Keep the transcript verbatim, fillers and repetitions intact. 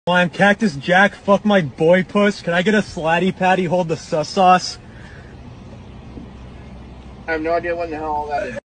I'm Cactus Jack, fuck my boy puss. Can I get a slatty patty, hold the sus sauce? I have no idea what the hell all that is.